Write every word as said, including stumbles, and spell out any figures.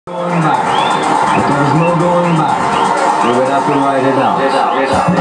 Going back. There's no going back. We will have to ride it out.